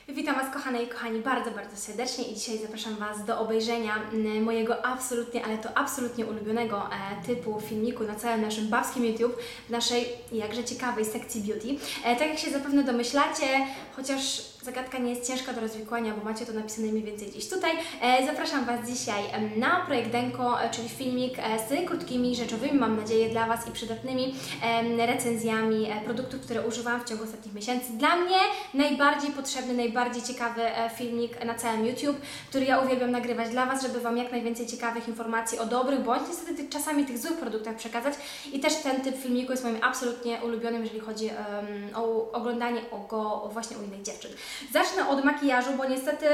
Witam Was kochane i kochani bardzo serdecznie i dzisiaj zapraszam Was do obejrzenia mojego absolutnie, ale to absolutnie ulubionego typu filmiku na całym naszym babskim YouTube w naszej jakże ciekawej sekcji beauty. Tak jak się zapewne domyślacie, chociaż zagadka nie jest ciężka do rozwikłania, bo macie to napisane mniej więcej gdzieś tutaj, zapraszam Was dzisiaj na projekt Denko, czyli filmik z krótkimi, rzeczowymi, mam nadzieję, dla Was i przydatnymi recenzjami produktów, które używałam w ciągu ostatnich miesięcy. Dla mnie najbardziej potrzebny, najbardziej ciekawy filmik na całym YouTube, który ja uwielbiam nagrywać dla Was, żeby Wam jak najwięcej ciekawych informacji o dobrych, bądź niestety czasami tych złych produktach przekazać. I też ten typ filmiku jest moim absolutnie ulubionym, jeżeli chodzi o oglądanie go właśnie u innych dziewczyn. Zacznę od makijażu, bo niestety,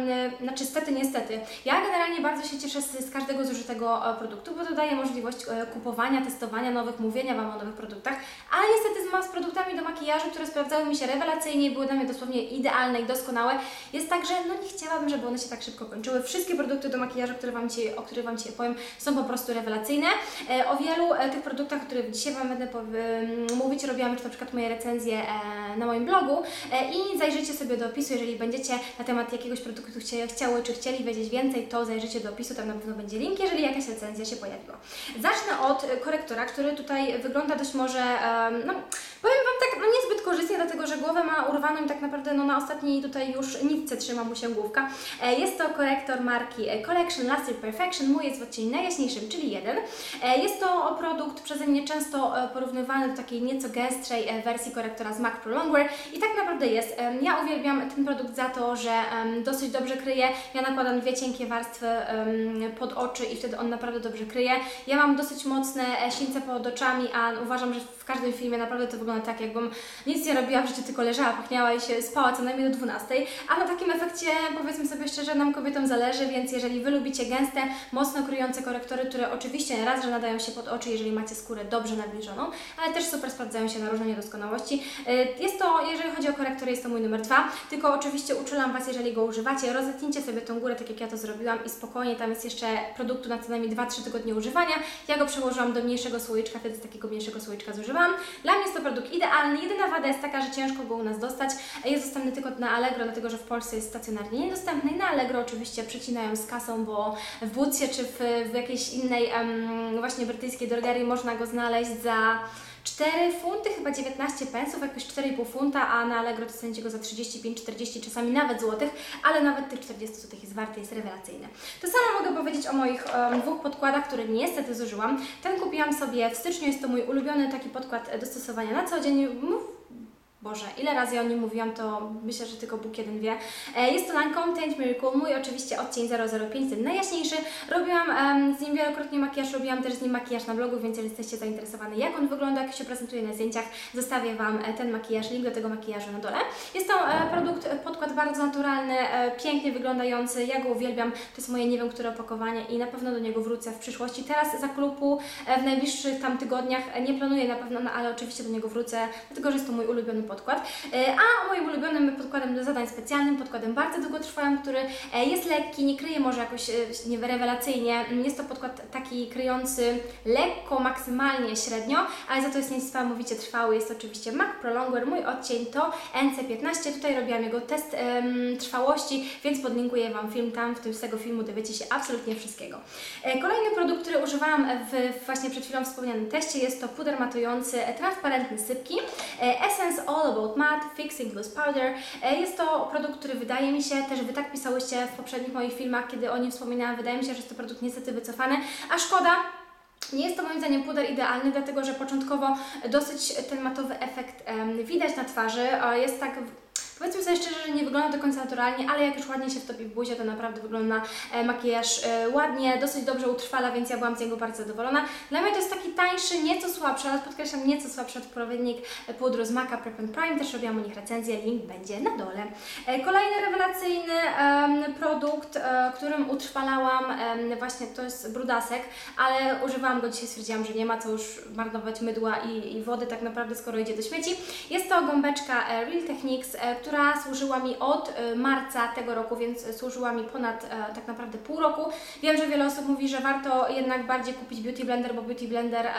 niestety, ja generalnie bardzo się cieszę z każdego zużytego produktu, bo to daje możliwość kupowania, testowania nowych, mówienia Wam o nowych produktach, ale niestety z produktami do makijażu, które sprawdzały mi się rewelacyjnie i były dla mnie dosłownie idealne i doskonałe, jest tak, że nie chciałabym, żeby one się tak szybko kończyły. Wszystkie produkty do makijażu, o których Wam dzisiaj powiem, są po prostu rewelacyjne. O wielu tych produktach, o których dzisiaj Wam będę mówić, robiłam już na przykład moje recenzje na moim blogu i zajrzyjcie sobie do opisu, jeżeli będziecie na temat jakiegoś produktu chcieli wiedzieć więcej, to zajrzyjcie do opisu, tam na pewno będzie link, jeżeli jakaś recenzja się pojawiła. Zacznę od korektora, który tutaj wygląda dość może, powiem Wam tak, niezbyt korzystnie, dlatego że głowę ma urwaną i tak naprawdę na ostatniej tutaj już nitce trzyma mu się główka. Jest to korektor marki Collection Lasting Perfection, mój jest w odcieniu najjaśniejszym, czyli 1. Jest to produkt przeze mnie często porównywany do takiej nieco gęstszej wersji korektora z MAC Pro Longwear i tak naprawdę jest. Ja uwielbiam ten produkt za to, że dosyć dobrze kryje. Ja nakładam 2 cienkie warstwy pod oczy i wtedy on naprawdę dobrze kryje. Ja mam dosyć mocne sińce pod oczami, a uważam, że w każdym filmie naprawdę to wygląda tak, jakbym nic nie robiła w życiu, tylko leżała, pachniała i się spała co najmniej do 12. A na takim efekcie, powiedzmy sobie szczerze, nam kobietom zależy, więc jeżeli Wy lubicie gęste, mocno kryjące korektory, które oczywiście raz, że nadają się pod oczy, jeżeli macie skórę dobrze nabliżoną, ale też super sprawdzają się na różne niedoskonałości. Jest to, jeżeli chodzi o korektory, jest to mój numer 2, tylko oczywiście uczulam Was, jeżeli go używacie, rozetnijcie sobie tą górę, tak jak ja to zrobiłam i spokojnie, tam jest jeszcze produktu na co najmniej 2-3 tygodnie używania. Ja go przełożyłam do mniejszego słoiczka, wtedy z takiego mniejszego słoiczka zużywałam. Dla mnie jest to produkt idealny. Jedyna wada jest taka, że ciężko go u nas dostać. Jest dostępny tylko na Allegro, dlatego że w Polsce jest stacjonarnie niedostępny. I na Allegro oczywiście przecinają z kasą, bo w Bootsie czy w jakiejś innej właśnie brytyjskiej drogerii można go znaleźć za 4 funty, chyba 19 pensów, jakoś 4,5 funta, a na Allegro dostaniecie go za 35, 40, czasami nawet złotych, ale nawet tych 40 złotych jest warty, jest rewelacyjny. To samo mogę powiedzieć o moich 2 podkładach, które niestety zużyłam. Ten kupiłam sobie w styczniu, jest to mój ulubiony taki podkład do stosowania na co dzień. Boże, ile razy ja o nim mówiłam, to myślę, że tylko Bóg jeden wie. Jest to Lancome Tint Miracle, mój oczywiście odcień 005, ten najjaśniejszy. Robiłam z nim wielokrotnie makijaż, robiłam też z nim makijaż na blogu, więc jeżeli jesteście zainteresowani, jak on wygląda, jak się prezentuje na zdjęciach, zostawię Wam ten makijaż, link do tego makijażu na dole. Jest to podkład bardzo naturalny, pięknie wyglądający, ja go uwielbiam, to jest moje nie wiem które opakowanie i na pewno do niego wrócę w przyszłości. Teraz zaklupu w najbliższych tam tygodniach nie planuję na pewno, ale oczywiście do niego wrócę, dlatego że jest to mój ulubiony podkład. A moim ulubionym podkładem do zadań specjalnym, podkładem bardzo długotrwałym, który jest lekki, nie kryje może jakoś rewelacyjnie. Jest to podkład taki kryjący lekko, maksymalnie średnio, ale za to jest niesamowicie trwały. Jest to oczywiście MAC Pro Longwear, mój odcień to NC15. Tutaj robiłam jego test trwałości, więc podlinkuję Wam film tam, z tego filmu dowiecie się absolutnie wszystkiego. Kolejny produkt, który używałam właśnie przed chwilą wspomnianym teście, jest to puder matujący transparentny sypki Essence All About Matte Fixing Loose Powder. Jest to produkt, który wydaje mi się, też Wy tak pisałyście w poprzednich moich filmach, kiedy o nim wspominałam, wydaje mi się, że jest to produkt niestety wycofany, a szkoda. Nie jest to moim zdaniem puder idealny, dlatego że początkowo dosyć ten matowy efekt widać na twarzy. Jest tak, powiedzmy sobie szczerze, że nie wygląda do końca naturalnie, ale jak już ładnie się wtopi w buzię, to naprawdę wygląda makijaż ładnie, dosyć dobrze utrwala, więc ja byłam z niego bardzo zadowolona. Dla mnie to jest taki tańszy, nieco słabszy, ale podkreślam, nieco słabszy odpowiednik pudru z MAC'a Prep and Prime, też robiłam u nich recenzję, link będzie na dole. Kolejny rewelacyjny produkt, którym utrwalałam, właśnie to jest brudasek, ale używałam go dzisiaj, stwierdziłam, że nie ma co już marnować mydła i wody tak naprawdę, skoro idzie do śmieci. Jest to gąbeczka Real Techniques, która służyła mi od marca tego roku, więc służyła mi ponad tak naprawdę pół roku. Wiem, że wiele osób mówi, że warto jednak bardziej kupić Beauty Blender, bo Beauty Blender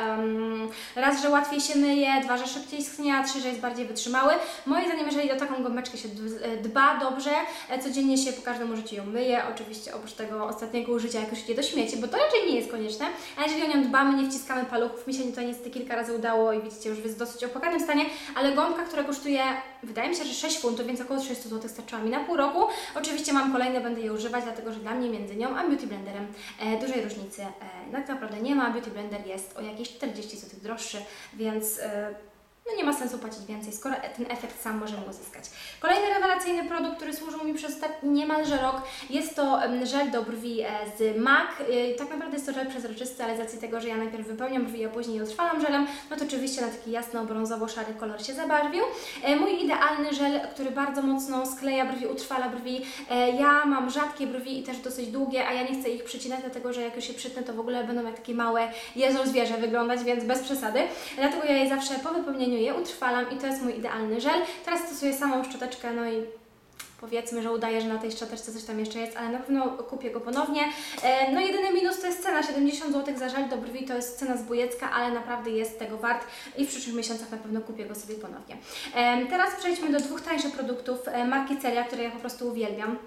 raz, że łatwiej się myje, dwa, że szybciej schnie, a trzy, że jest bardziej wytrzymały. Moim zdaniem, jeżeli do taką gąbeczkę się dba dobrze, codziennie się po każdym użyciu ją myje, oczywiście oprócz tego ostatniego użycia, jak już idzie do śmieci, bo to raczej nie jest konieczne, a jeżeli o nią dbamy, nie wciskamy paluchów, mi się to niestety kilka razy udało i widzicie, już jest w dosyć opłakanym stanie, ale gąbka, która kosztuje, wydaje mi się, że 6 funtów, więc około 300 zł starczyła mi na pół roku. Oczywiście mam kolejne, będę je używać, dlatego że dla mnie między nią a Beauty Blenderem dużej różnicy tak naprawdę nie ma. Beauty Blender jest o jakieś 40 zł droższy, więc no nie ma sensu płacić więcej, skoro ten efekt sam możemy uzyskać. Kolejny rewelacyjny produkt, który służył mi przez ostatni niemalże rok, jest to żel do brwi z MAC. Tak naprawdę jest to żel przezroczysty, ale z racji tego, że ja najpierw wypełniam brwi, a później je utrwalam żelem, no to oczywiście na taki jasno-brązowo-szary kolor się zabarwił. Mój idealny żel, który bardzo mocno skleja brwi, utrwala brwi. Ja mam rzadkie brwi i też dosyć długie, a ja nie chcę ich przycinać, dlatego że jak już je przytnę, to w ogóle będą jak takie małe zwierzę wyglądać, więc bez przesady. Dlatego ja je zawsze po wypełnieniu je utrwalam i to jest mój idealny żel. Teraz stosuję samą szczoteczkę, no i powiedzmy, że udaję, że na tej szczoteczce coś tam jeszcze jest, ale na pewno kupię go ponownie. No jedyny minus to jest cena, 70 zł za żel do brwi, to jest cena zbójecka, ale naprawdę jest tego wart i w przyszłych miesiącach na pewno kupię go sobie ponownie. Teraz przejdźmy do dwóch tańszych produktów marki Celia, które ja po prostu uwielbiam.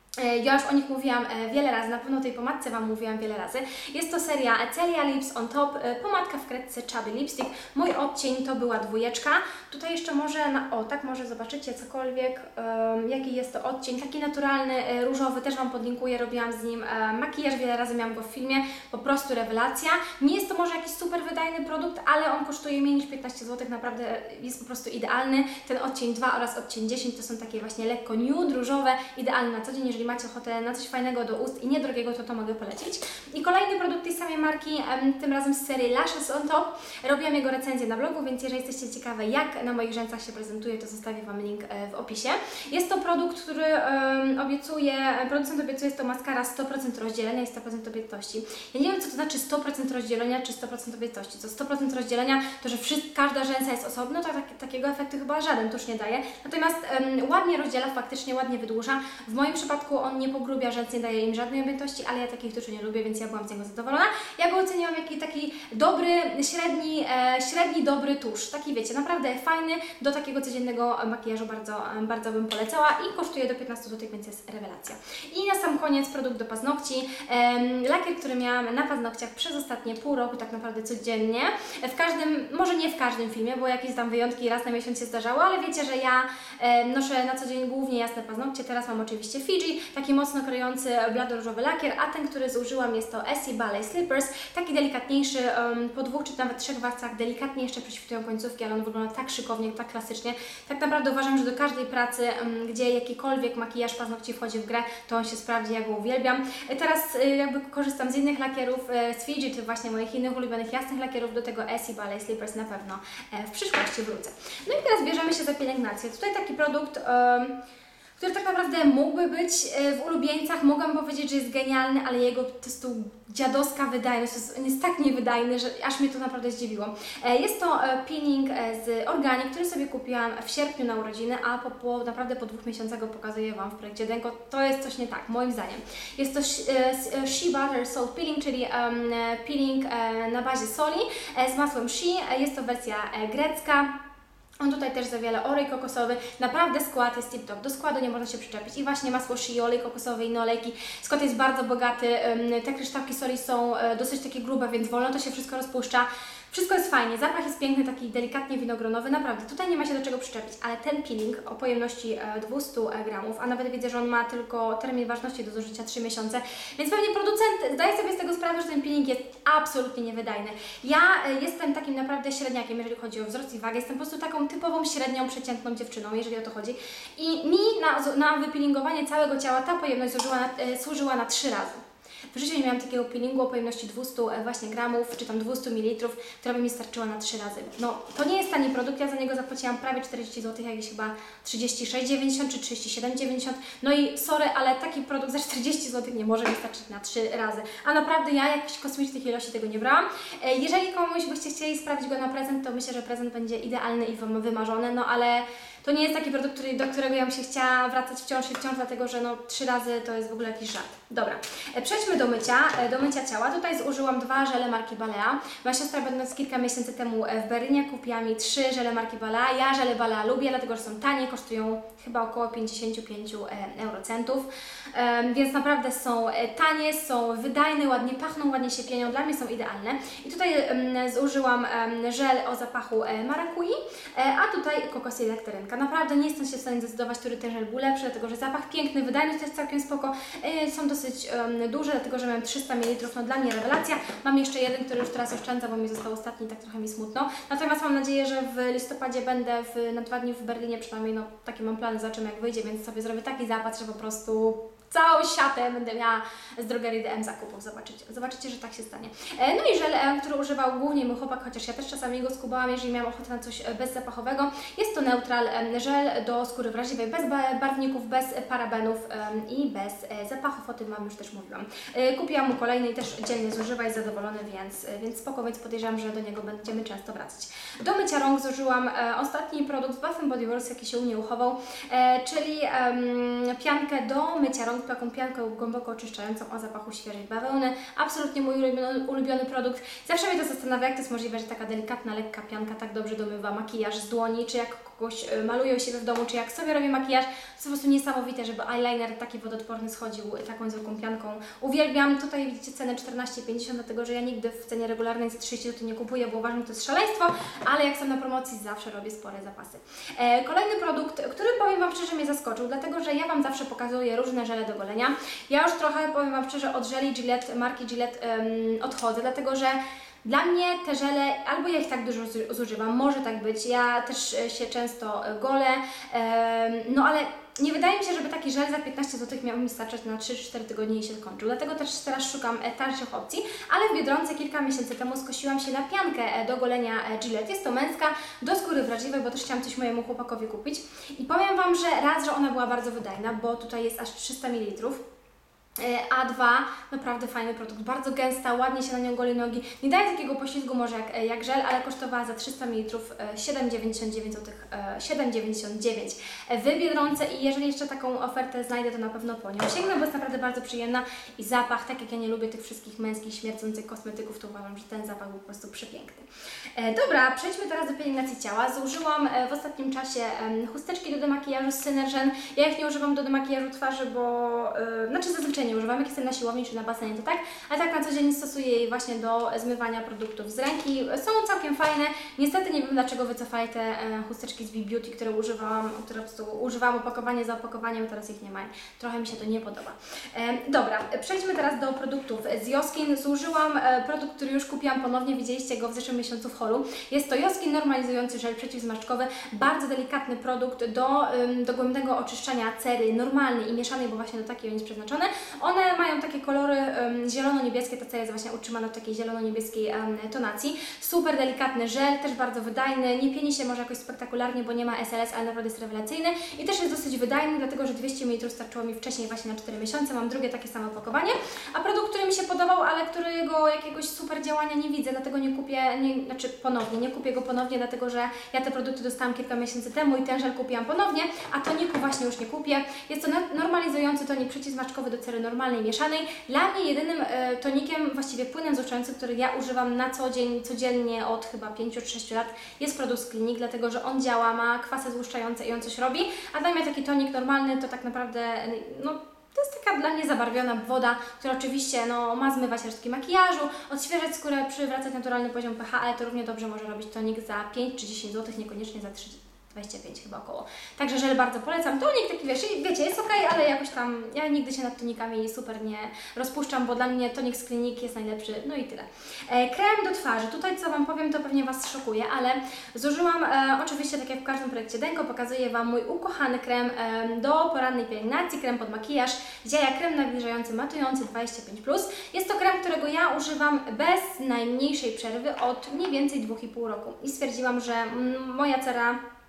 Ja już o nich mówiłam wiele razy, na pewno o tej pomadce Wam mówiłam wiele razy. Jest to seria Celia Lips on Top, pomadka w kredce Chubby Lipstick. Mój odcień to była 2. Tutaj jeszcze może, tak może zobaczycie cokolwiek, jaki jest to odcień, taki naturalny, różowy, też Wam podlinkuję, robiłam z nim makijaż, wiele razy miałam go w filmie, po prostu rewelacja. Nie jest to może jakiś super wydajny produkt, ale on kosztuje mniej niż 15 zł, naprawdę jest po prostu idealny. Ten odcień 2 oraz odcień 10 to są takie właśnie lekko nude, różowe, idealne na co dzień, jeżeli macie ochotę na coś fajnego do ust i niedrogiego, to mogę polecić. I kolejny produkt tej samej marki, tym razem z serii Lashes on Top. Robiłam jego recenzję na blogu, więc jeżeli jesteście ciekawe, jak na moich rzęsach się prezentuje, to zostawię Wam link w opisie. Jest to produkt, który producent obiecuje, jest to maskara 100% rozdzielenia i 100% objętości. Ja nie wiem, co to znaczy 100% rozdzielenia czy 100% objętości. Co 100% rozdzielenia, to że każda rzęsa jest osobno, to takiego efektu chyba żaden tusz nie daje. Natomiast ładnie rozdziela, faktycznie ładnie wydłuża. W moim przypadku on nie pogrubia rzęs, nie daje im żadnej objętości, ale ja takich tuszy nie lubię, więc ja byłam z niego zadowolona. Ja go oceniłam jako taki dobry, średni dobry tusz. Taki wiecie, naprawdę fajny, do takiego codziennego makijażu bardzo bym polecała i kosztuje do 15 zł, więc jest rewelacja. I na sam koniec produkt do paznokci. Lakier, który miałam na paznokciach przez ostatnie pół roku, tak naprawdę codziennie. W każdym, może nie w każdym filmie, bo jakieś tam wyjątki raz na miesiąc się zdarzało, ale wiecie, że ja noszę na co dzień głównie jasne paznokcie. Teraz mam oczywiście Fiji, taki mocno kryjący blado-różowy lakier, a ten, który zużyłam, jest to Essie Ballet Slippers, taki delikatniejszy, po 2 czy nawet 3 warstwach, delikatnie jeszcze prześwitują końcówki, ale on wygląda tak szykownie, tak klasycznie. Tak naprawdę uważam, że do każdej pracy, gdzie jakikolwiek makijaż paznokci wchodzi w grę, to on się sprawdzi, ja go uwielbiam. Teraz jakby korzystam z innych lakierów, z Fiji, czy właśnie moich innych ulubionych jasnych lakierów, do tego Essie Ballet Slippers na pewno w przyszłości wrócę. No i teraz bierzemy się za pielęgnację. Tutaj taki produkt, który tak naprawdę mógłby być w ulubieńcach, mogłam powiedzieć, że jest genialny, ale jego to jest tu dziadowska wydajność, on jest tak niewydajny, że aż mnie to naprawdę zdziwiło. Jest to peeling z Organic, który sobie kupiłam w sierpniu na urodziny, a naprawdę po 2 miesiącach go pokazuję Wam w projekcie Denko. To jest coś nie tak, moim zdaniem. Jest to Shea Butter Salt Peeling, czyli peeling na bazie soli z masłem shea. Jest to wersja grecka. On tutaj też zawiera olej kokosowy, naprawdę skład jest tip-top, do składu nie można się przyczepić i właśnie masło shea, olej kokosowy, inne olejki, skład jest bardzo bogaty, te kryształki soli są dosyć takie grube, więc wolno to się wszystko rozpuszcza. Wszystko jest fajnie, zapach jest piękny, taki delikatnie winogronowy, naprawdę, tutaj nie ma się do czego przyczepić, ale ten peeling o pojemności 200 gramów, a nawet widzę, że on ma tylko termin ważności do zużycia 3 miesiące, więc pewnie producent zdaje sobie z tego sprawę, że ten peeling jest absolutnie niewydajny. Ja jestem takim naprawdę średniakiem, jeżeli chodzi o wzrost i wagę, jestem po prostu taką typową, średnią, przeciętną dziewczyną, jeżeli o to chodzi i mi na wypeelingowanie całego ciała ta pojemność służyła na 3 razy. W życiu nie miałam takiego peelingu o pojemności 200 właśnie gramów, czy tam 200 ml, która by mi starczyła na 3 razy. No, to nie jest tani produkt, ja za niego zapłaciłam prawie 40 zł, jakieś chyba 36,90 czy 37,90. No i sorry, ale taki produkt za 40 zł nie może mi starczyć na 3 razy. A naprawdę ja jakichś kosmicznych ilości tego nie brałam. Jeżeli komuś byście chcieli sprawdzić go na prezent, to myślę, że prezent będzie idealny i wymarzony, no ale to nie jest taki produkt, do którego ja bym się chciała wracać wciąż, dlatego że no 3 razy to jest w ogóle jakiś żart. Dobra, przejdźmy do mycia ciała. Tutaj zużyłam 2 żele marki Balea. Moja siostra, będąc kilka miesięcy temu w Berlinie, kupiła mi 3 żele marki Balea. Ja żele Balea lubię, dlatego że są tanie, kosztują chyba około 55 eurocentów, więc naprawdę są tanie, są wydajne, ładnie pachną, ładnie się pienią, dla mnie są idealne. I tutaj zużyłam żel o zapachu marakui, a tutaj kokos i nektarynka. Naprawdę nie jestem się w stanie zdecydować, który ten żel był lepszy, dlatego że zapach piękny, wydajność też całkiem spoko, są dosyć duże, dlatego że miałem 300 ml, no dla mnie rewelacja. Mam jeszcze jeden, który już teraz oszczędzam, bo mi został ostatni, tak trochę mi smutno. Natomiast mam nadzieję, że w listopadzie będę na 2 dni w Berlinie, przynajmniej no takie mam plany, zobaczymy jak wyjdzie, więc sobie zrobię taki zapas, że po prostu całą siatę będę miała z drogerii DM zakupów, zobaczycie, że tak się stanie. No i żel, który używał głównie mój chłopak, chociaż ja też czasami go skubałam, jeżeli miałam ochotę na coś bezzapachowego. Jest to Neutral żel do skóry wrażliwej, bez barwników, bez parabenów i bez zapachów, o tym Wam już też mówiłam. Kupiłam mu kolejny i też dzielnie zużywa, jest zadowolony, więc spoko, więc podejrzewam, że do niego będziemy często wracać. Do mycia rąk zużyłam ostatni produkt z Bath Body Works, jaki się u mnie uchował, czyli piankę do mycia rąk, taką piankę głęboko oczyszczającą o zapachu świeżej bawełny. Absolutnie mój ulubiony produkt. Zawsze mnie to zastanawia, jak to jest możliwe, że taka delikatna, lekka pianka tak dobrze domywa makijaż z dłoni, czy jak kogoś maluje u siebie w domu, czy jak sobie robię makijaż. To jest po prostu niesamowite, żeby eyeliner taki wodoodporny schodził taką zwykłą pianką. Uwielbiam. Tutaj widzicie cenę 14,50, dlatego że ja nigdy w cenie regularnej za 30 zł nie kupuję, bo uważam, że to jest szaleństwo, ale jak są na promocji, zawsze robię spore zapasy. Kolejny produkt, który powiem Wam szczerze mnie zaskoczył, dlatego że ja Wam zawsze pokazuję różne żele do golenia. Ja już trochę, powiem Wam szczerze, od żeli Gillette, marki Gillette odchodzę, dlatego że dla mnie te żele, albo ja ich tak dużo zużywam, może tak być, ja też się często golę, no ale nie wydaje mi się, żeby taki żel za 15 zł miał mi starczać na 3-4 tygodnie i się skończył. Dlatego też teraz szukam tańszych opcji, ale w Biedronce kilka miesięcy temu skosiłam się na piankę do golenia Gillette. Jest to męska, do skóry wrażliwej, bo też chciałam coś mojemu chłopakowi kupić. I powiem Wam, że ona była bardzo wydajna, bo tutaj jest aż 300 ml. A dwa, naprawdę fajny produkt, bardzo gęsta, ładnie się na nią goli nogi, nie daje takiego poślizgu może jak żel, ale kosztowała za 300 ml 7,99 zł, 7,99 w Biedronce i jeżeli jeszcze taką ofertę znajdę, to na pewno po nią sięgnę, bo jest naprawdę bardzo przyjemna i zapach, tak jak ja nie lubię tych wszystkich męskich, śmierdzących kosmetyków, to uważam, że ten zapach był po prostu przepiękny. Dobra, przejdźmy teraz do pielęgnacji ciała. Zużyłam w ostatnim czasie chusteczki do demakijażu z Synergen. Ja ich nie używam do demakijażu twarzy, bo znaczy zazwyczaj nie używam, jak jestem na siłowni czy na basenie, to tak, ale tak na co dzień stosuję je właśnie do zmywania produktów z ręki. Są całkiem fajne. Niestety nie wiem, dlaczego wycofali te chusteczki z B-Beauty, które używałam, które po prostu używałam opakowanie za opakowaniem, teraz ich nie ma. Trochę mi się to nie podoba. Dobra, przejdźmy teraz do produktów z Joskin. Zużyłam produkt, który już kupiłam ponownie, widzieliście go w zeszłym miesiącu w holu. Jest to Joskin normalizujący żel przeciwzmarszczkowy, bardzo delikatny produkt do dogłębnego oczyszczania cery normalnej i mieszanej, bo właśnie do takiej on jest przeznaczony. One mają takie kolory zielono-niebieskie, ta cera jest właśnie utrzymana w takiej zielono-niebieskiej tonacji. Super delikatny żel, też bardzo wydajny, nie pieni się może jakoś spektakularnie, bo nie ma SLS, ale naprawdę jest rewelacyjny i też jest dosyć wydajny, dlatego że 200 ml starczyło mi wcześniej właśnie na 4 miesiące, mam drugie takie samo opakowanie, a produkt, który mi się podobał, ale którego jakiegoś super działania nie widzę, dlatego nie kupię, nie kupię go ponownie, dlatego że ja te produkty dostałam kilka miesięcy temu i ten żel kupiłam ponownie, a toniku właśnie już nie kupię. Jest to normalizujący tonik przeciwzmarszczkowy do cery normalnej, mieszanej. Dla mnie jedynym tonikiem, właściwie płynem złuszczającym, który ja używam na co dzień, codziennie od chyba 5 czy 6 lat, jest produkt z Clinique, dlatego że on działa, ma kwasy złuszczające i on coś robi, a dla mnie taki tonik normalny to tak naprawdę, no, to jest taka dla mnie zabarwiona woda, która oczywiście ma zmywać resztki makijażu, odświeżać skórę, przywracać naturalny poziom pH, ale to równie dobrze może robić tonik za 5 czy 10 zł, niekoniecznie za 25 chyba około. Także żel bardzo polecam. Tonik taki, wiecie, jest ok, ale jakoś tam ja nigdy się nad tonikami super nie rozpuszczam, bo dla mnie tonik z Clinique jest najlepszy, no i tyle. Krem do twarzy. Tutaj co Wam powiem, to pewnie Was szokuje, ale zużyłam oczywiście, tak jak w każdym projekcie Denko, pokazuję Wam mój ukochany krem do porannej pielęgnacji, krem pod makijaż, Dzieja krem nawilżający, matujący 25+. Jest to krem, którego ja używam bez najmniejszej przerwy od mniej więcej 2,5 roku i stwierdziłam, że moja cera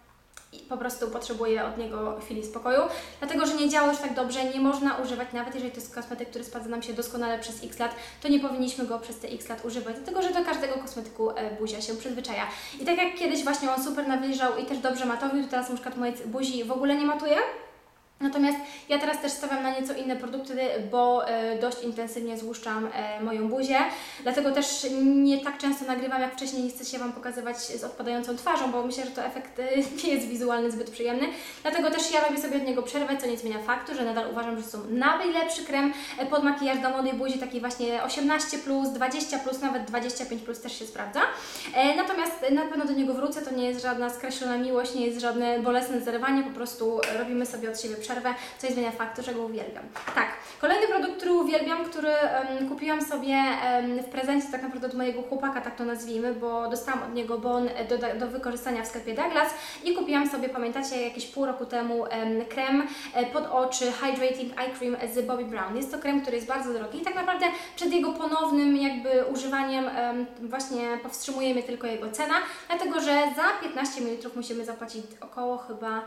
i po prostu potrzebuję od niego chwili spokoju, dlatego że nie działa już tak dobrze, nie można używać, nawet jeżeli to jest kosmetyk, który sprawdza nam się doskonale przez x lat, to nie powinniśmy go przez te x lat używać, dlatego że do każdego kosmetyku buzia się przyzwyczaja. I tak jak kiedyś właśnie on super nawilżał i też dobrze matowił, to teraz na przykład mojej buzi w ogóle nie matuje. Natomiast ja teraz też stawiam na nieco inne produkty, bo dość intensywnie złuszczam moją buzię, dlatego też nie tak często nagrywam jak wcześniej, nie chcę się Wam pokazywać z odpadającą twarzą, bo myślę, że to efekt nie jest wizualny zbyt przyjemny, dlatego też ja robię sobie od niego przerwę, co nie zmienia faktu, że nadal uważam, że są najlepszy krem pod makijaż do młodej buzi, taki właśnie 18+, 20+, nawet 25+ też się sprawdza. Natomiast na pewno do niego wrócę, to nie jest żadna skreślona miłość, nie jest żadne bolesne zarywanie, po prostu robimy sobie od siebie przerwę, co nie zmienia faktu, że go uwielbiam. Tak, kolejny produkt, który uwielbiam, który kupiłam sobie w prezencie tak naprawdę od mojego chłopaka, tak to nazwijmy, bo dostałam od niego bon do wykorzystania w sklepie Douglas i kupiłam sobie, pamiętacie, jakieś pół roku temu krem pod oczy Hydrating Eye Cream z Bobbi Brown. Jest to krem, który jest bardzo drogi i tak naprawdę przed jego ponownym jakby używaniem właśnie powstrzymuje mnie tylko jego cena, dlatego że za 15 ml musimy zapłacić około chyba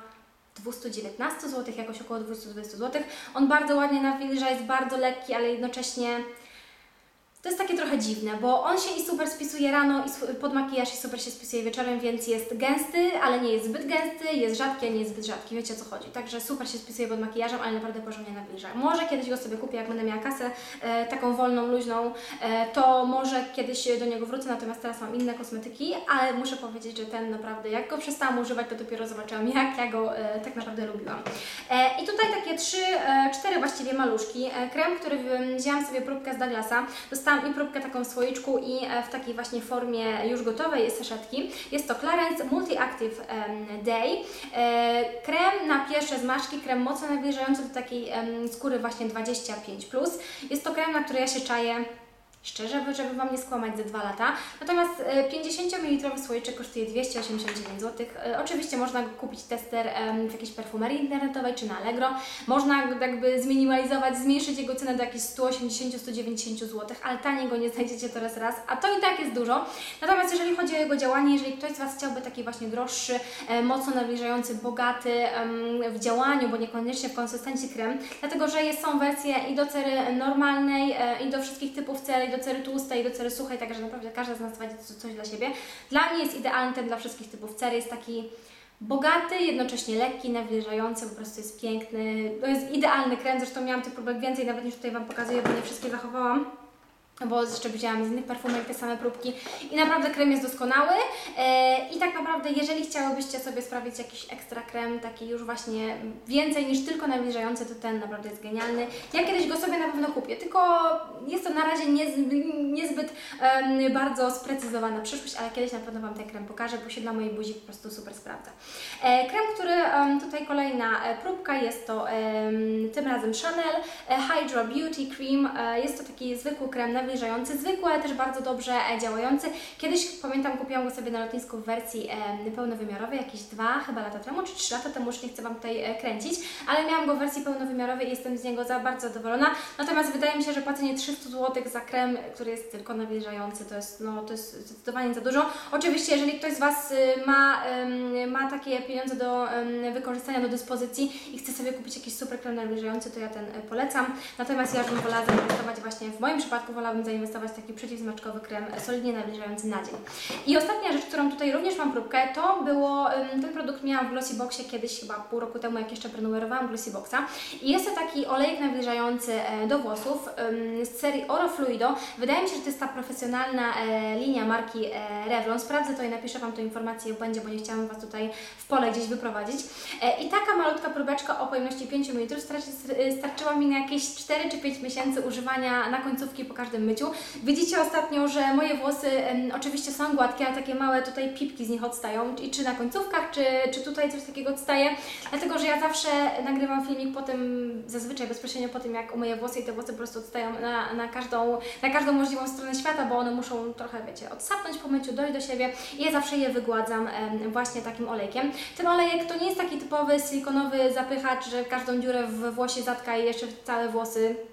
219 zł, jakoś około 220 zł. On bardzo ładnie nawilża, jest bardzo lekki, ale jednocześnie to jest takie trochę dziwne, bo on się i super spisuje rano i pod makijaż i super się spisuje wieczorem, więc jest gęsty, ale nie jest zbyt gęsty, jest rzadki, a nie jest zbyt rzadki, wiecie o co chodzi. Także super się spisuje pod makijażem, ale naprawdę porządnie nawilża. Może kiedyś go sobie kupię, jak będę miała kasę taką wolną, luźną, to może kiedyś do niego wrócę, natomiast teraz mam inne kosmetyki, ale muszę powiedzieć, że ten naprawdę, jak go przestałam używać, to dopiero zobaczyłam, jak ja go tak naprawdę lubiłam. I tutaj takie 4 właściwie maluszki. Krem, który wzięłam sobie próbkę z Douglasa, dostałam i próbkę taką w słoiczku i w takiej właśnie formie już gotowej saszetki. Jest to Clarins Multi-Active Day. Krem na pierwsze zmarszczki, krem mocno nawilżający do takiej skóry właśnie 25+. Jest to krem, na który ja się czaję szczerze, żeby Wam nie skłamać, ze 2 lata. Natomiast 50 ml słoiczek kosztuje 289 zł. Oczywiście można go kupić tester w jakiejś perfumerii internetowej czy na Allegro. Można go jakby zminimalizować, zmniejszyć jego cenę do jakichś 180-190 zł, ale taniej go nie znajdziecie teraz raz, a to i tak jest dużo. Natomiast jeżeli chodzi o jego działanie, jeżeli ktoś z Was chciałby taki właśnie droższy, mocno nawilżający, bogaty w działaniu, bo niekoniecznie w konsystencji krem, dlatego że są wersje i do cery normalnej, i do wszystkich typów cery, do cery tłustej, do cery suchej, także naprawdę każda z nas znajdzie coś dla siebie. Dla mnie jest idealny ten dla wszystkich typów cery, jest taki bogaty, jednocześnie lekki, nawilżający, po prostu jest piękny. To jest idealny krem, zresztą miałam tych próbek więcej, nawet niż tutaj Wam pokazuję, bo nie wszystkie zachowałam, bo jeszcze widziałam z innych perfumek te same próbki i naprawdę krem jest doskonały i tak naprawdę jeżeli chciałybyście sobie sprawić jakiś ekstra krem, taki już właśnie więcej niż tylko nawilżający, to ten naprawdę jest genialny. Ja kiedyś go sobie na pewno kupię, tylko jest to na razie niezbyt bardzo sprecyzowana przyszłość, ale kiedyś na pewno Wam ten krem pokażę, bo się na mojej buzi po prostu super sprawdza. Krem, który tutaj kolejna próbka, jest to tym razem Chanel Hydra Beauty Cream. Jest to taki zwykły krem nawilżający, zwykły, ale też bardzo dobrze działający. Kiedyś, pamiętam, kupiłam go sobie na lotnisku w wersji pełnowymiarowej, jakieś 2 chyba lata temu, czy 3 lata temu, już nie chcę Wam tutaj kręcić, ale miałam go w wersji pełnowymiarowej i jestem z niego bardzo zadowolona. Natomiast wydaje mi się, że płacenie 300 zł za krem, który jest tylko nawilżający, to jest zdecydowanie za dużo. Oczywiście, jeżeli ktoś z Was ma takie pieniądze do wykorzystania, do dyspozycji i chce sobie kupić jakiś super krem nawilżający, to ja ten polecam. Natomiast ja bym wolała zainwestować właśnie, w moim przypadku wolałabym zainwestować w taki przeciwzmarszczkowy krem solidnie nawilżający na dzień. I ostatnia rzecz, którą tutaj również mam próbkę, to było, ten produkt miałam w Glossyboxie kiedyś, chyba pół roku temu, jak jeszcze prenumerowałam Glossyboxa. I jest to taki olejek nawilżający do włosów z serii Oro Fluido. Wydaje mi się, że to jest ta profesjonalna linia marki Revlon. Sprawdzę to i napiszę Wam tę informację w błędzie, bo nie chciałam Was tutaj w pole gdzieś wyprowadzić. I taka malutka próbeczka o pojemności 5 ml starczyła mi na jakieś 4 czy 5 miesięcy używania na końcówki po każdym myciu. Widzicie ostatnio, że moje włosy oczywiście są gładkie, ale takie małe tutaj pipki z nich odstają, i czy na końcówkach, czy tutaj coś takiego odstaje, dlatego że ja zawsze nagrywam filmik po tym, zazwyczaj bezpośrednio po tym, jak umyję włosy i te włosy po prostu odstają na każdą możliwą stronę świata, bo one muszą trochę, wiecie, odsapnąć po myciu, dojść do siebie i ja zawsze je wygładzam właśnie takim olejkiem. Ten olejek to nie jest taki typowy silikonowy zapychacz, że każdą dziurę w włosie zatka i jeszcze całe włosy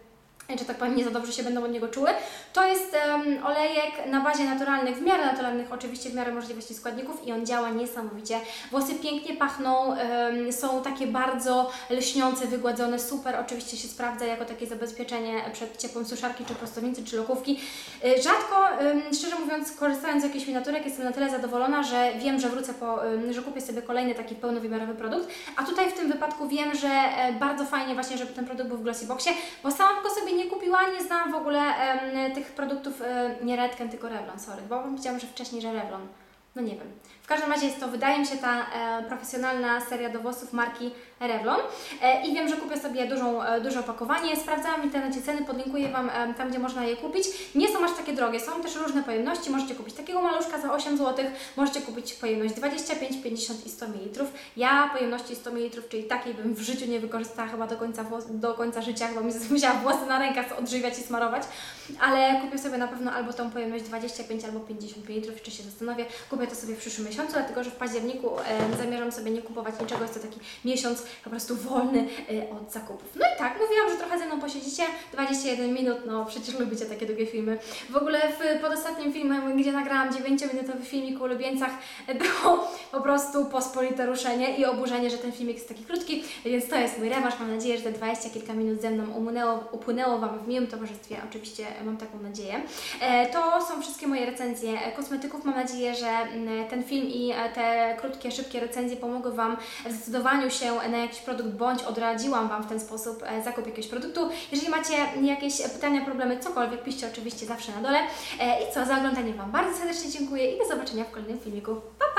że tak powiem, nie za dobrze się będą od niego czuły. To jest olejek na bazie naturalnych, w miarę naturalnych, oczywiście w miarę możliwości składników i on działa niesamowicie. Włosy pięknie pachną, są takie bardzo lśniące, wygładzone, super, oczywiście się sprawdza jako takie zabezpieczenie przed ciepłem suszarki, czy prostownicy, czy lokówki. Rzadko, szczerze mówiąc, korzystając z jakichś miniaturek, jestem na tyle zadowolona, że wiem, że wrócę że kupię sobie kolejny taki pełnowymiarowy produkt, a tutaj w tym wypadku wiem, że bardzo fajnie właśnie, żeby ten produkt był w Glossyboxie, bo sama go sobie nie kupiła, nie znałam w ogóle tych produktów, nie Redken, tylko Revlon, sorry, bo powiedziałam, że wcześniej, że Revlon. No nie wiem. W każdym razie jest to, wydaje mi się, ta profesjonalna seria do włosów marki Revlon i wiem, że kupię sobie duże opakowanie. Sprawdzałam w internecie ceny, podlinkuję Wam tam, gdzie można je kupić. Nie są aż takie drogie, są też różne pojemności. Możecie kupić takiego maluszka za 8 zł, możecie kupić pojemność 25, 50 i 100 ml. Ja pojemności 100 ml, czyli takiej bym w życiu nie wykorzystała chyba do końca życia, chyba mi musiała włosy na rękach odżywiać i smarować, ale kupię sobie na pewno albo tą pojemność 25, albo 50 ml, jeszcze się zastanowię. Kupię to sobie w przyszłym miesiącu, dlatego że w październiku zamierzam sobie nie kupować niczego, jest to taki miesiąc po prostu wolny od zakupów. No i tak, mówiłam, że trochę ze mną posiedzicie, 21 minut, no przecież lubicie takie długie filmy. W ogóle pod ostatnim filmem, gdzie nagrałam 9-minutowy filmik o ulubieńcach, było po prostu pospolite ruszenie i oburzenie, że ten filmik jest taki krótki, więc to jest mój rewanż. Mam nadzieję, że te 20 kilka minut ze mną upłynęło Wam w miłym towarzystwie, oczywiście mam taką nadzieję. To są wszystkie moje recenzje kosmetyków. Mam nadzieję, że ten film i te krótkie, szybkie recenzje pomogły Wam w zdecydowaniu się na jakiś produkt, bądź odradziłam Wam w ten sposób zakup jakiegoś produktu. Jeżeli macie jakieś pytania, problemy, cokolwiek, piszcie oczywiście zawsze na dole. I co, za oglądanie Wam bardzo serdecznie dziękuję i do zobaczenia w kolejnym filmiku. Pa!